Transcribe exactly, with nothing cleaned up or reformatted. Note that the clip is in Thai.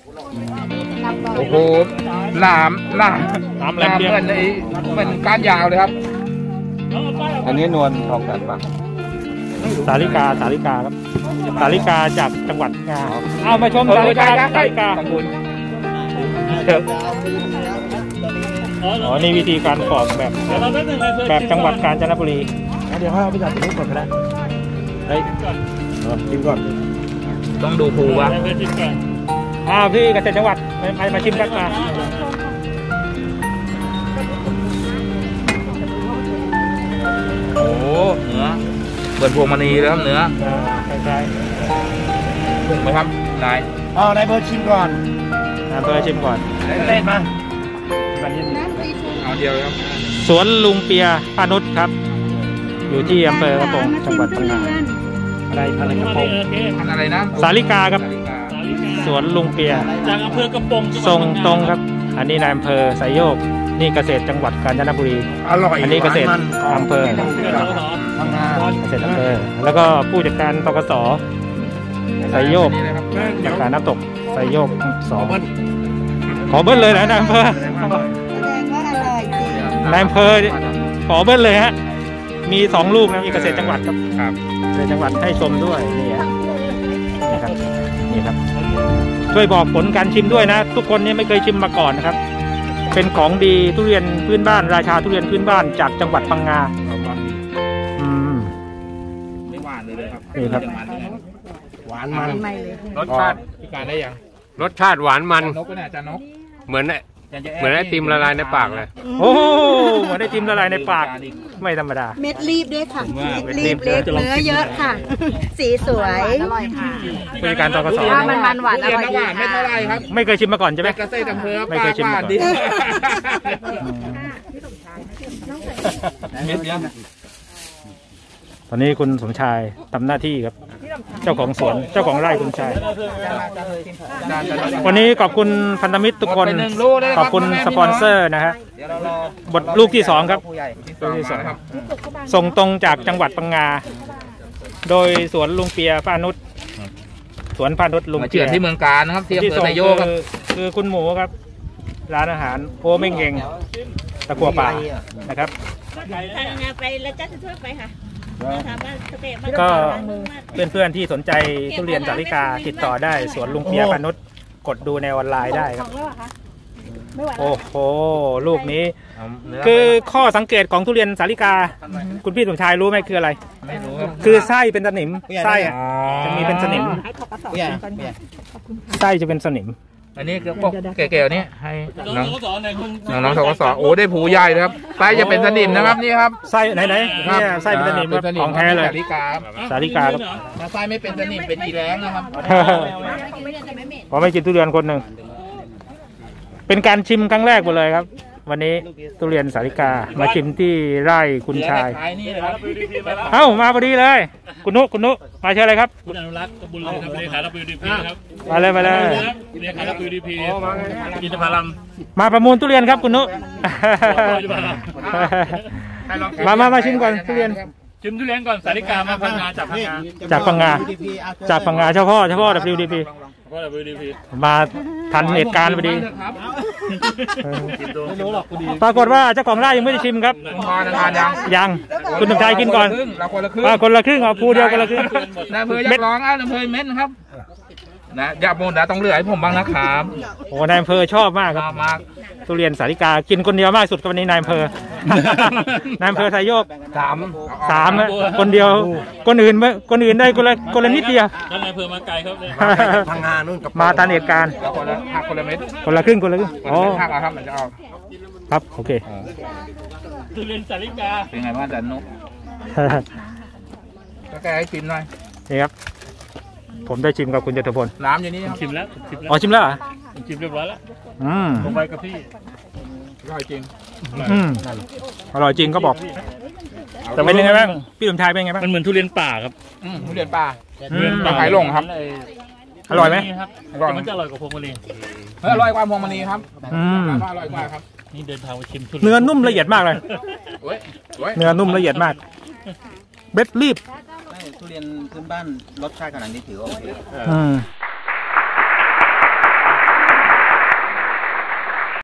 โอ้โหหนามหนามหนามเหมือนในเหมือนก้านยาวเลยครับอันนี้นวลทองกันปะสาลิกาสาลิกาครับสาลิกาจากจังหวัดงาเอามาชมสาลิกาสาลิกาอ๋อนี่วิธีการปอกแบบแบบจังหวัดกาญจนบุรีเดี๋ยวให้เราไปจับตัวก่อนก็ได้เฮ้ยชิมก่อนต้องดูภูวะอ่าพี่เกษตรจังหวัดมามาชิมกันมาโอ้เนื้อเปิดพวงมณีแล้วครับเนื้อใช่ถูกไหมครับนายอ๋อนายเบิร์ดชิมก่อนนายเบิร์ดชิมก่อนเล่นมาเอาเดียวครับสวนลุงเปียพานุชครับอยู่ที่อำเภอกระโปรงจังหวัดพังงาอะไรอะไรกระโปรงอะไรนะสาลิกาครับสวนลุงเปียจากอำเภอกระโปรงทรงตรงครับอันนี้นายอำเภอไซโยกนี่เกษตรจังหวัดกาญจนบุรีอร่อยอันนี้เกษตรอำเภอเกษตรอำเภอแล้วก็ผู้จัดการตกสไซโยกจากการน้ำตกไซโยกสองขอเบิ้ลเลยนะนายอำเภอนายอำเภอขอเบิ้ลเลยฮะมีสองลูกนะมีเกษตรจังหวัดครับเกษตรจังหวัดให้ชมด้วยนี่ครับนี่ครับนี่ครับช่วยบอกผลการชิมด้วยนะทุกคนนี่ไม่เคยชิมมาก่อนนะครับเป็นของดีทุเรียนพื้นบ้านราชาทุเรียนพื้นบ้านจากจังหวัดพังงาอืมไม่หวานเลยครับนี่ครับหวานมันรสชาติพิการได้ยังรสชาติหวานมันนกเป็นอาจารย์นกเหมือนเหมือนไอติมละลายในปากเลยโอ้เหมือนไอติมละลายในปากไม่ธรรมดาเม็ดรีบด้วยค่ะเม็ดรีบเล็กเนื้อเยอะค่ะสีสวยอร่อยค่ะบริการตกสมันมันหวานอร่อยดีไม่เท่าไรครับไม่เคยชิมมาก่อนใช่ไหมเกษตรอำเภอไม่เคยชิมมาก่อนตอนนี้คุณสมชายทำหน้าที่ครับเจ้าของสวนเจ้าของไร่คุณชายวันนี้ขอบคุณพันธมิตรทุกคนขอบคุณสปอนเซอร์นะฮะบทลูกที่สองครับลูกที่สองส่งตรงจากจังหวัดพังงาโดยสวนลุงเปียพานุชสวนพานุชลุงเปียที่เมืองกาญนะครับที่อำเภอไซโยกครับคือคุณหมูครับร้านอาหารโอเม่งเองตะกัวป่านะครับไปแล้วจะช่วยไปค่ะก็เพื่อนๆที่สนใจทุเรียนสาลิกาติดต่อได้สวนลุงเปียพานุชกดดูในออนไลน์ได้ครับโอ้โหลูกนี้คือข้อสังเกตของทุเรียนสาลิกาคุณพี่สมชายรู้ไหมคืออะไรไม่รู้ครับคือไส้เป็นสนิมไส้จะมีเป็นสนิมไส้จะเป็นสนิมอันนี้คือพวกแก่ๆนี่ให้น้องน้องทกศโอ้ได้ผูใหญ่เลยครับไส้จะเป็นสนิมนะครับนี่ครับไส้ไหนไหนเนี่ยไส้เป็นสนิมของแท้เลยสาลิกาสาลิกาครับถ้าไส้ไม่เป็นสนิมเป็นอีแรงนะครับพอไม่กินทุเรียนคนหนึ่งเป็นการชิมครั้งแรกหมดเลยครับวันนี้ทุเรียนสาลิกามาชิมที่ไร่คุณชายเอ้ามาพอดีเลยคุณนุคุณนุมาเชิญเลยครับคุณอนุรักษ์กบุญเลยครับเลขา ดับเบิลยู ดี พี ครับมาเลยมาเลยเลขา ดับเบิลยู ดี พี อินทผลัมมาประมูลทุเรียนครับคุณนุมามามาชิมก่อนทุเรียนชิมทุเรียนก่อนสาลิกามาพังงาจากพังงาจากพังงาจากพังงาเฉพาะเฉพาะ ดับเบิลยู ดี พีมาทันเหตุการณ์พอดีปรากฏว่าเจ้าของไร่ยังไม่ได้ชิมครับยังคุณสมชายกินก่อนคนละครึ่งเอาพูเดียวกันละครึ่งนายอำเภออยากลองอ่ะนายอำเภอเม็ดนะครับนะอย่าโมนนะต้องเหลือให้ผมบ้างนะครับโอ้นายอำเภอชอบมากครับทุเรียนสาลิกากินคนเดียวมากสุดวันนี้นายอำเภอนายอำเภอไซโยกสามสามคนเดียวคนอื่นไม่คนอื่นได้คนละคนละนิดเดียวแล้วนายอำเภอมาไกลครับทางงานนู่นมาทันเหตุการณ์คนละหักคนละเม็ดคนละครึ่งคนละครึ่งอ๋อหักครับมันจะออกครับโอเคทุเรียนสาลิกาเป็นไงบ้างจันนุ๊กก็แกให้ชิมหน่อยนี่ครับผมได้ชิมกับคุณจตุพลน้ำอย่างนี้ชิมแล้วอ๋อชิมแล้วเหรอชิมเรียบร้อยแล้วอืมลงไปกับพี่อร่อยจริงอืมอร่อยจริงก็บอกแต่เป็นยังไงบ้างพี่สมชายเป็นยังไงบ้างมันเหมือนทุเรียนป่าครับทุเรียนป่าป่าไผ่ลงครับอร่อยไหมครับมันจะอร่อยกว่าพวงมณีอร่อยกว่าพวงมณีครับอืมอร่อยกว่าครับนี่เดินทางไปชิมทุเรียนเนื้อนุ่มละเอียดมากเลยเนื้อนุ่มละเอียดมากเบ็ดรีบทุเรียนพื้นบ้านรสชาติขนาดนี้ถือว่าโอเค